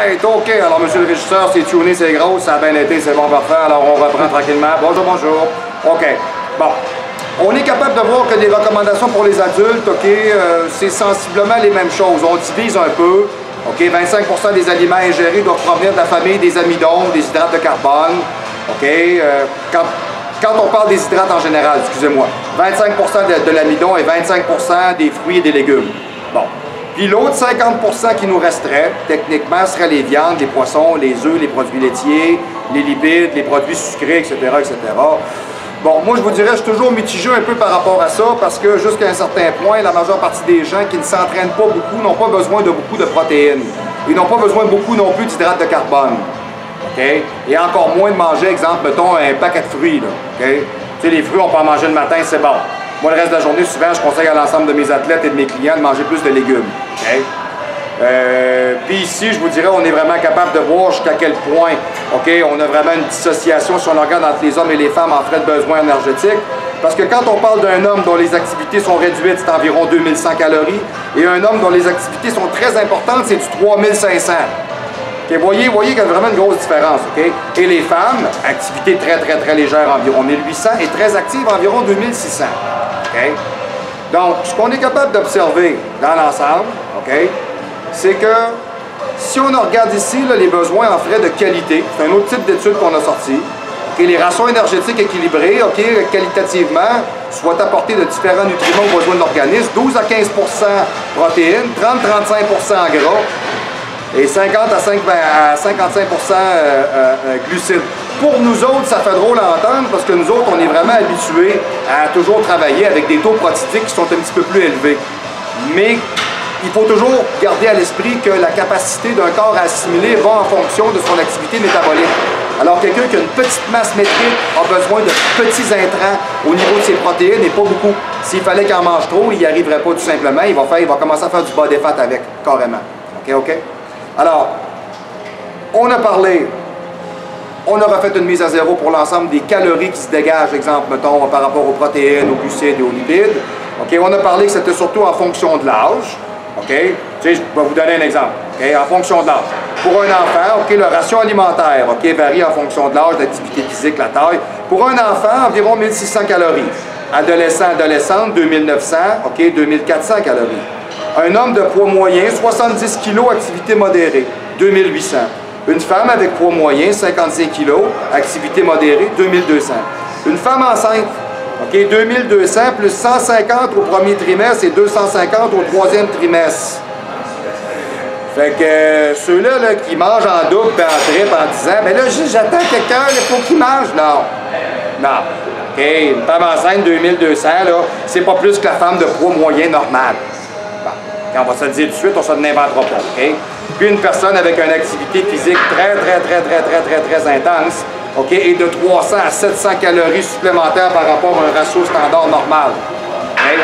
Right, OK. Alors, monsieur le régisseur, c'est tuné, c'est gros, ça a bien été, c'est bon, parfait. Alors, on reprend tranquillement. Bonjour, bonjour. OK. Bon. On est capable de voir que les recommandations pour les adultes, OK, c'est sensiblement les mêmes choses. On divise un peu. OK, 25% des aliments ingérés doivent provenir de la famille des amidons, des hydrates de carbone. OK, quand on parle des hydrates en général, excusez-moi, 25% de l'amidon et 25% des fruits et des légumes. Bon. Puis l'autre 50% qui nous resterait, techniquement, seraient les viandes, les poissons, les œufs, les produits laitiers, les lipides, les produits sucrés, etc., etc. Bon, moi, je vous dirais, je suis toujours mitigé un peu par rapport à ça, parce que jusqu'à un certain point, la majeure partie des gens qui ne s'entraînent pas beaucoup n'ont pas besoin de beaucoup de protéines. Ils n'ont pas besoin beaucoup non plus d'hydrates de carbone. OK? Et encore moins de manger, exemple, mettons, un paquet de fruits, là. OK? Tu sais, les fruits, on peut en manger le matin, c'est bon. Moi, le reste de la journée, souvent, je conseille à l'ensemble de mes athlètes et de mes clients de manger plus de légumes. OK? Puis ici, je vous dirais, on est vraiment capable de voir jusqu'à quel point, OK, on a vraiment une dissociation, si on regarde entre les hommes et les femmes en frais de besoins énergétiques. Parce que quand on parle d'un homme dont les activités sont réduites, c'est environ 2100 calories, et un homme dont les activités sont très importantes, c'est du 3500. Okay, voyez qu'il y a vraiment une grosse différence. Okay? Et les femmes, activité très légère, environ 1800, et très active, environ 2600. Okay? Donc, ce qu'on est capable d'observer dans l'ensemble, okay, c'est que si on regarde ici là, les besoins en frais de qualité, c'est un autre type d'étude qu'on a sorti. Okay, les rations énergétiques équilibrées, okay, qualitativement, soit apportées de différents nutriments aux besoins de l'organisme, 12 à 15 protéines, 30-35 gras, et 50 à 55 glucides. Pour nous autres, ça fait drôle à entendre parce que nous autres, on est vraiment habitués à toujours travailler avec des taux protidiques qui sont un petit peu plus élevés. Mais il faut toujours garder à l'esprit que la capacité d'un corps à assimiler va en fonction de son activité métabolique. Alors, quelqu'un qui a une petite masse métrique a besoin de petits intrants au niveau de ses protéines et pas beaucoup. S'il fallait qu'il en mange trop, il n'y arriverait pas tout simplement. Il va commencer à faire du body fat avec, carrément. OK? Alors, on a parlé, on aura fait une mise à zéro pour l'ensemble des calories qui se dégagent, exemple, mettons, par rapport aux protéines, aux glucides et aux lipides. OK? On a parlé que c'était surtout en fonction de l'âge. OK? Tu sais, je vais vous donner un exemple. OK? En fonction de l'âge. Pour un enfant, OK, le ratio alimentaire, OK, varie en fonction de l'âge, d'activité physique, la taille. Pour un enfant, environ 1600 calories. Adolescent, adolescente, 2900, OK, 2400 calories. Un homme de poids moyen, 70 kg, activité modérée, 2800. Une femme avec poids moyen, 55 kg, activité modérée, 2200. Une femme enceinte, OK, 2200 plus 150 au premier trimestre et 250 au troisième trimestre. Fait que ceux-là là, qui mangent en double et en triple en disant, mais là, j'attends quelqu'un, il faut qu'il mange. Non. Non. OK, une femme enceinte, 2200, là, c'est pas plus que la femme de poids moyen normal. Bon. Quand on va se le dire tout de suite, on se n'inventera pas. OK? Puis une personne avec une activité physique très intense, OK, et de 300 à 700 calories supplémentaires par rapport à un ratio standard normal. OK?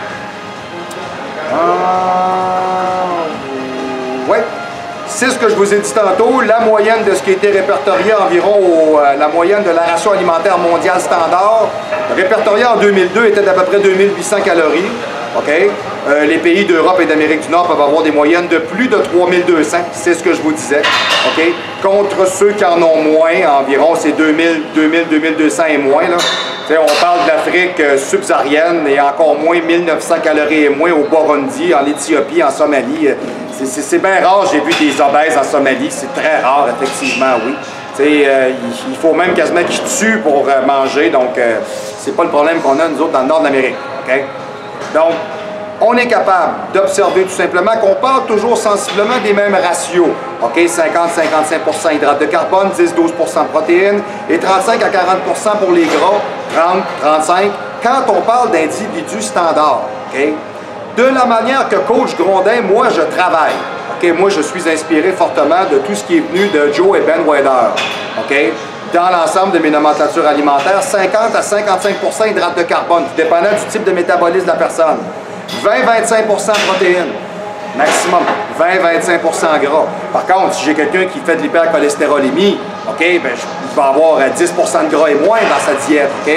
Oui. C'est ce que je vous ai dit tantôt, la moyenne de ce qui a été répertorié environ la moyenne de la ration alimentaire mondiale standard, répertoriée en 2002 était d'à peu près 2800 calories. OK? Les pays d'Europe et d'Amérique du Nord peuvent avoir des moyennes de plus de 3200, c'est ce que je vous disais. OK? Contre ceux qui en ont moins, environ c'est 2200 et moins. Là. On parle de l'Afrique subsaharienne et encore moins 1900 calories et moins au Burundi, en Éthiopie, en Somalie. C'est bien rare, j'ai vu des obèses en Somalie, c'est très rare, effectivement, oui. Il faut même quasiment qu'ils tuent pour manger, donc c'est pas le problème qu'on a, nous autres, dans le nord de l'Amérique. Okay? Donc, on est capable d'observer tout simplement qu'on parle toujours sensiblement des mêmes ratios. OK? 50-55% hydrates de carbone, 10-12% protéines et 35 à 40% pour les gras, 30-35%, quand on parle d'individus standards. OK? De la manière que Coach Grondin, moi, je travaille. OK? Moi, je suis inspiré fortement de tout ce qui est venu de Joe et Ben Weider. OK? Dans l'ensemble de mes nomenclatures alimentaires, 50 à 55% hydrates de carbone, dépendant du type de métabolisme de la personne. 20-25% protéines, maximum. 20-25% gras. Par contre, si j'ai quelqu'un qui fait de l'hypercholestérolémie, OK, ben, il va avoir 10% de gras et moins dans sa diète. OK?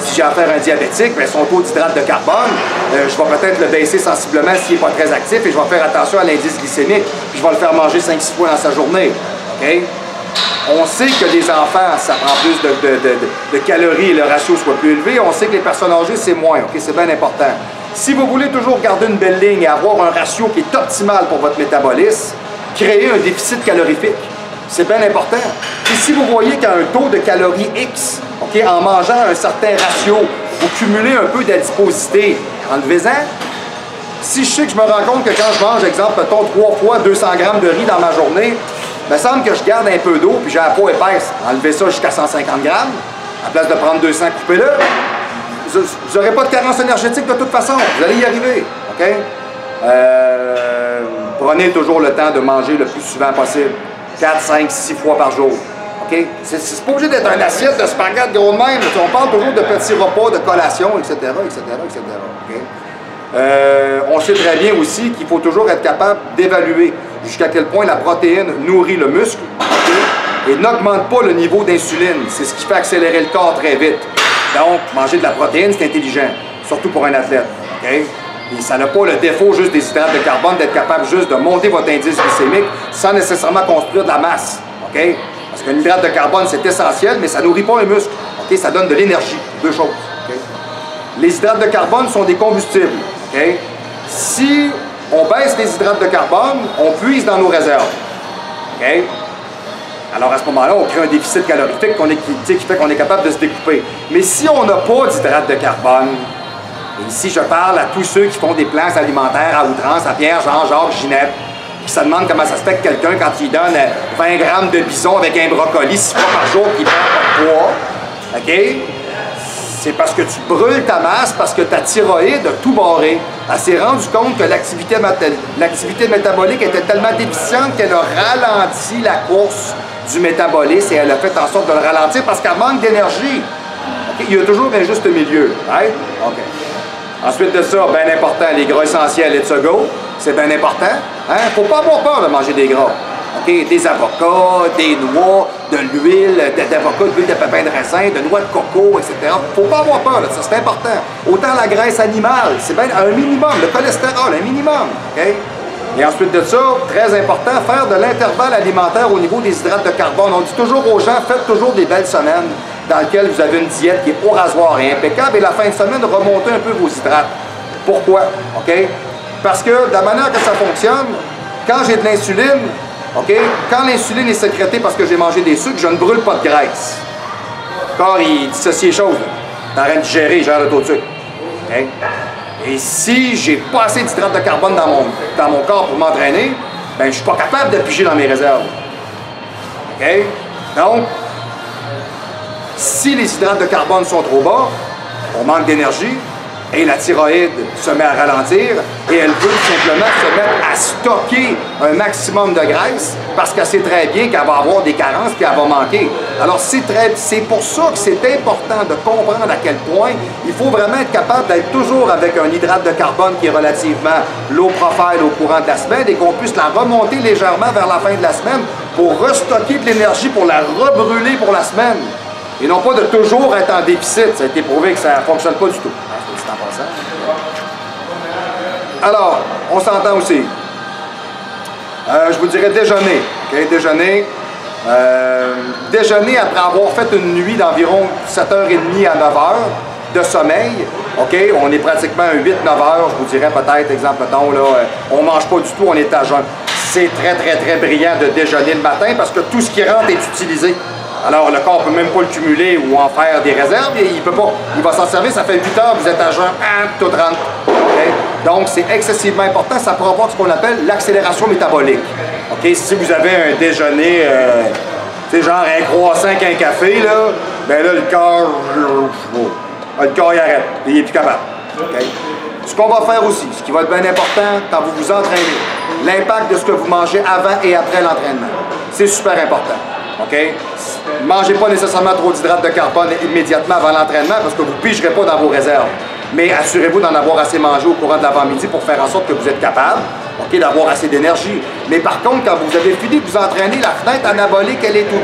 Si j'ai affaire à un diabétique, bien, son taux d'hydrate de carbone, je vais peut-être le baisser sensiblement s'il n'est pas très actif et je vais faire attention à l'indice glycémique, puis je vais le faire manger 5-6 fois dans sa journée. OK? On sait que les enfants, ça prend plus de calories et le ratio soit plus élevé. On sait que les personnes âgées, c'est moins. OK? C'est bien important. Si vous voulez toujours garder une belle ligne et avoir un ratio qui est optimal pour votre métabolisme, créez un déficit calorifique. C'est bien important. Et si vous voyez qu'il y a un taux de calories X, okay, en mangeant un certain ratio, vous cumulez un peu d'adiposité, enlevez-en. Si je sais que je me rends compte que quand je mange, exemple, mettons 3 fois 200 grammes de riz dans ma journée, il me semble que je garde un peu d'eau puis j'ai la peau épaisse. Enlevez ça jusqu'à 150 grammes, à place de prendre 200, coupez-le. Vous n'aurez pas de carence énergétique de toute façon. Vous allez y arriver. OK? Prenez toujours le temps de manger le plus souvent possible. 4, 5, 6 fois par jour. OK? C'est pas obligé d'être une assiette de spaghetti gros de même. On parle toujours de petits repas, de collation, etc., etc., etc. OK? On sait très bien aussi qu'il faut toujours être capable d'évaluer jusqu'à quel point la protéine nourrit le muscle, okay, et n'augmente pas le niveau d'insuline. C'est ce qui fait accélérer le corps très vite. Donc, manger de la protéine, c'est intelligent, surtout pour un athlète. Okay? Et ça n'a pas le défaut juste des hydrates de carbone d'être capable juste de monter votre indice glycémique sans nécessairement construire de la masse. Okay? Parce qu'un hydrate de carbone, c'est essentiel, mais ça ne nourrit pas un muscle. Okay? Ça donne de l'énergie. Deux choses. Okay? Les hydrates de carbone sont des combustibles. Okay? Si on baisse les hydrates de carbone, on puise dans nos réserves. Okay? Alors à ce moment-là, on crée un déficit calorifique qui fait qu'on est capable de se découper. Mais si on n'a pas d'hydrates de carbone, et ici je parle à tous ceux qui font des plans alimentaires à outrance, à Pierre, Jean-Jacques, Ginette, qui se demandent comment ça se fait que quelqu'un, quand il donne 20 grammes de bison avec un brocoli 6 fois par jour, qui prend pas de poids, OK? C'est parce que tu brûles ta masse, parce que ta thyroïde a tout barré. Elle s'est rendue compte que l'activité métabolique était tellement déficiente qu'elle a ralenti la course du métabolisme et elle a fait en sorte de le ralentir parce qu'elle manque d'énergie. Okay? Il y a toujours un juste milieu. Right? OK. Ensuite de ça, bien important, les gras essentiels, let's go. C'est bien important. Il ne faut pas avoir peur de manger des gras. Okay? Des avocats, des noix, de l'huile d'avocat, de l'huile de pépins de raisin, de noix de coco, etc. Il ne faut pas avoir peur de ça, c'est important. Autant la graisse animale, c'est bien un minimum, le cholestérol, un minimum. Okay? Et ensuite de ça, très important, faire de l'intervalle alimentaire au niveau des hydrates de carbone. On dit toujours aux gens, faites toujours des belles semaines dans lesquelles vous avez une diète qui est au rasoir et impeccable, et la fin de semaine, remontez un peu vos hydrates. Pourquoi? OK? Parce que de la manière que ça fonctionne, quand j'ai de l'insuline, OK? Quand l'insuline est sécrétée parce que j'ai mangé des sucres, je ne brûle pas de graisse. Le corps, il dissocie les choses. Il est en train de digérer, il gère le taux de sucre. OK? Et si j'ai pas assez d'hydrates de carbone dans mon corps pour m'entraîner, ben je suis pas capable de piger dans mes réserves. OK? Donc, si les hydrates de carbone sont trop bas, on manque d'énergie, et la thyroïde se met à ralentir et elle veut tout simplement se mettre à stocker un maximum de graisse parce qu'elle sait très bien qu'elle va avoir des carences et qu'elle va manquer. Alors c'est pour ça que c'est important de comprendre à quel point il faut vraiment être capable d'être toujours avec un hydrate de carbone qui est relativement low profile au courant de la semaine et qu'on puisse la remonter légèrement vers la fin de la semaine pour restocker de l'énergie, pour la rebrûler pour la semaine. Et non pas de toujours être en déficit. Ça a été prouvé que ça ne fonctionne pas du tout. Alors, on s'entend aussi. Je vous dirais déjeuner. Okay? Déjeuner. Déjeuner après avoir fait une nuit d'environ 7h30 à 9h de sommeil. OK? On est pratiquement à 8-9 heures, je vous dirais peut-être, exemple, mettons, là, on ne mange pas du tout, on est à jeun. C'est très, très, très brillant de déjeuner le matin parce que tout ce qui rentre est utilisé. Alors, le corps ne peut même pas le cumuler ou en faire des réserves, et il peut pas. Il va s'en servir, ça fait 8 heures, vous êtes à jeun, tout rentre. Okay? Donc, c'est excessivement important, ça provoque ce qu'on appelle l'accélération métabolique. Okay? Si vous avez un déjeuner, tu sais, genre un croissant avec un café, là, ben là, le corps, il arrête, il n'est plus capable. Okay? Ce qu'on va faire aussi, ce qui va être bien important quand vous vous entraînez, l'impact de ce que vous mangez avant et après l'entraînement. C'est super important. OK? Ne mangez pas nécessairement trop d'hydrates de carbone immédiatement avant l'entraînement parce que vous ne pigerez pas dans vos réserves. Mais assurez-vous d'en avoir assez mangé au courant de l'avant-midi pour faire en sorte que vous êtes capable, OK, d'avoir assez d'énergie. Mais par contre, quand vous avez fini de vous entraîner, la fenêtre anabolique, elle est ouverte.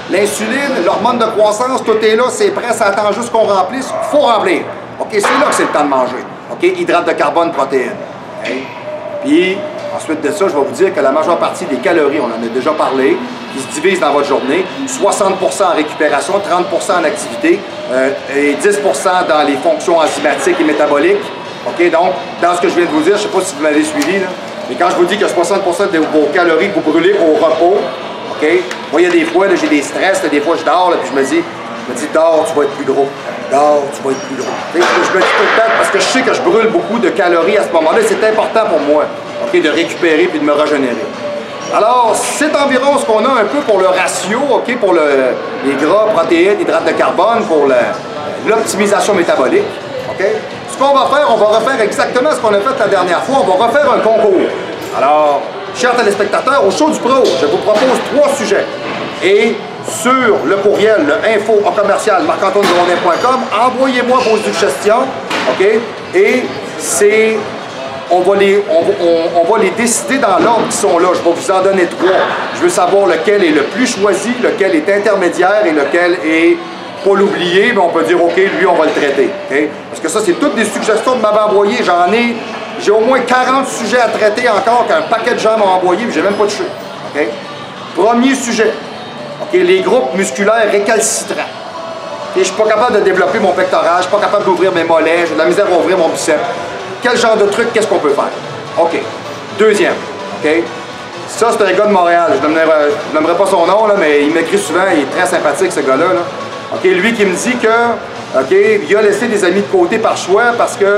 L'insuline, l'hormone de croissance, tout est là, c'est prêt, ça attend juste qu'on remplisse. Il faut remplir. OK, c'est là que c'est le temps de manger. OK, hydrates de carbone, protéines. Okay? Puis, ensuite de ça, je vais vous dire que la majeure partie des calories, on en a déjà parlé, qui se divisent dans votre journée, 60 en récupération, 30 en activité et 10 dans les fonctions enzymatiques et métaboliques. OK, donc, dans ce que je viens de vous dire, je ne sais pas si vous m'avez suivi, là, mais quand je vous dis que 60 de vos calories que vous brûlez au repos, OK, moi, il y a des fois, j'ai des stress, des fois, je dors, là, puis je me dis, dors, tu vas être plus gros. Dors, tu vas être plus gros. Je me dis tout le temps, parce que je sais que je brûle beaucoup de calories à ce moment-là, c'est important pour moi, OK, de récupérer puis de me régénérer. Alors, c'est environ ce qu'on a un peu pour le ratio, OK, pour les gras, protéines, hydrates de carbone, pour l'optimisation métabolique, OK? Ce qu'on va faire, on va refaire exactement ce qu'on a fait la dernière fois, on va refaire un concours. Alors, chers téléspectateurs, au show du pro, je vous propose 3 sujets. Et sur le courriel, le info@marc-antoine-grondin.com, envoyez-moi vos suggestions, OK? Et c'est... On va les décider dans l'ordre qui sont là. Je vais vous en donner 3. Je veux savoir lequel est le plus choisi, lequel est intermédiaire et lequel est pas l'oublier, mais on peut dire, OK, lui, on va le traiter. Okay? Parce que ça, c'est toutes des suggestions que vous m'avez envoyées. J'ai au moins 40 sujets à traiter encore qu'un paquet de gens m'ont envoyé, mais j'ai même pas de chute. Okay? Premier sujet. Okay? Les groupes musculaires récalcitrants. Okay? Je ne suis pas capable de développer mon pectoral, je ne suis pas capable d'ouvrir mes mollets, j'ai de la misère à ouvrir mon biceps. Quel genre de truc, qu'est-ce qu'on peut faire? OK. Deuxième. OK? Ça, c'est un gars de Montréal. Je n'aimerais pas son nom, là, mais il m'écrit souvent, il est très sympathique, ce gars-là. Là. OK? Lui qui me dit que, OK, il a laissé des amis de côté par choix parce que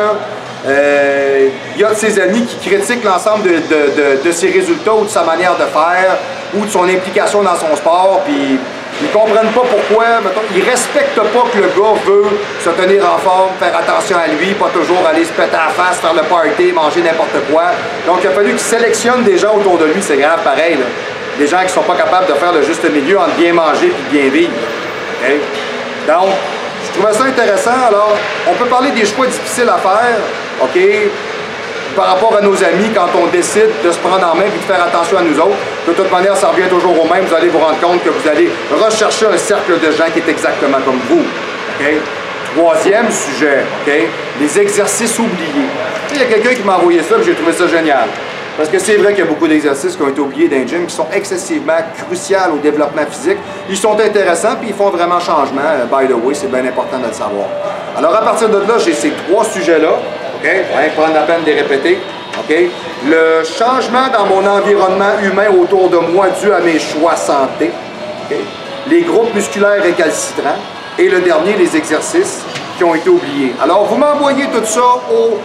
il y a de ses amis qui critiquent l'ensemble de ses résultats ou de sa manière de faire ou de son implication dans son sport, puis ils ne comprennent pas pourquoi, mettons, ils ne respectent pas que le gars veut se tenir en forme, faire attention à lui, pas toujours aller se péter à la face, faire le party, manger n'importe quoi. Donc il a fallu qu'il sélectionne des gens autour de lui, c'est grave pareil, là. Des gens qui ne sont pas capables de faire le juste milieu entre bien manger et bien vivre. Okay? Donc, je trouvais ça intéressant. Alors, on peut parler des choix difficiles à faire, OK, par rapport à nos amis quand on décide de se prendre en main et de faire attention à nous autres. De toute manière, ça revient toujours au même. Vous allez vous rendre compte que vous allez rechercher un cercle de gens qui est exactement comme vous. Okay? Troisième sujet, okay? Les exercices oubliés. Il y a quelqu'un qui m'a envoyé ça et j'ai trouvé ça génial. Parce que c'est vrai qu'il y a beaucoup d'exercices qui ont été oubliés dans le gym qui sont excessivement cruciaux au développement physique. Ils sont intéressants puis ils font vraiment changement. By the way, c'est bien important de le savoir. Alors à partir de là, j'ai ces 3 sujets-là. OK? Rien que prendre la peine de les répéter. OK? Le changement dans mon environnement humain autour de moi dû à mes choix santé. OK? Les groupes musculaires récalcitrants. Et le dernier, les exercices qui ont été oubliés. Alors, vous m'envoyez tout ça au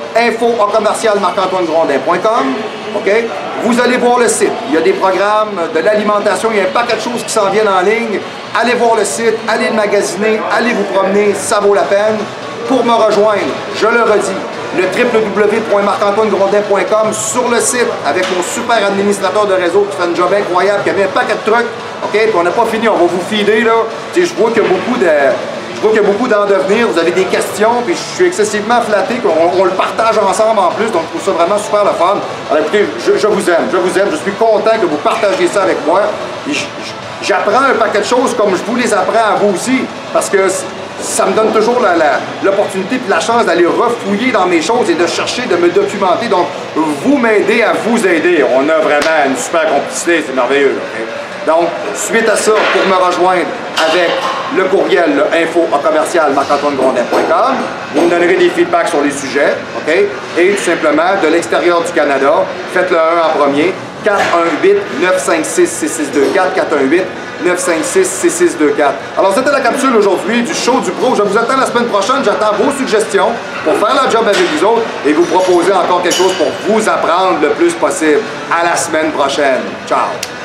info@marc-antoine-grondin.com. OK? Vous allez voir le site. Il y a des programmes de l'alimentation, il y a un paquet de choses qui s'en viennent en ligne. Allez voir le site, allez le magasiner, allez vous promener, ça vaut la peine. Pour me rejoindre, je le redis, le www.marc-antoine-grondin.com sur le site avec mon super administrateur de réseau qui fait un job incroyable, qui a mis un paquet de trucs. OK? Puis on n'a pas fini, on va vous filer là. Tu sais, je vois qu'il y a beaucoup d'en devenir, vous avez des questions, puis je suis excessivement flatté qu'on le partage ensemble en plus, donc je trouve ça vraiment super le fun. Alors écoutez, je vous aime, je suis content que vous partagiez ça avec moi. J'apprends un paquet de choses comme je vous les apprends à vous aussi, parce que ça me donne toujours l'opportunité et la chance d'aller refouiller dans mes choses et de chercher, de me documenter. Donc, vous m'aidez à vous aider. On a vraiment une super complicité, c'est merveilleux. Okay? Donc, suite à ça, pour me rejoindre avec le courriel le info@marc-antoine-grondin.com, vous me donnerez des feedbacks sur les sujets, OK? Et tout simplement, de l'extérieur du Canada, faites le 1 en premier, 418-956-6624, 418-956-6624. Alors, c'était la capsule aujourd'hui du show du pro. Je vous attends la semaine prochaine. J'attends vos suggestions pour faire la job avec vous autres et vous proposer encore quelque chose pour vous apprendre le plus possible. À la semaine prochaine. Ciao!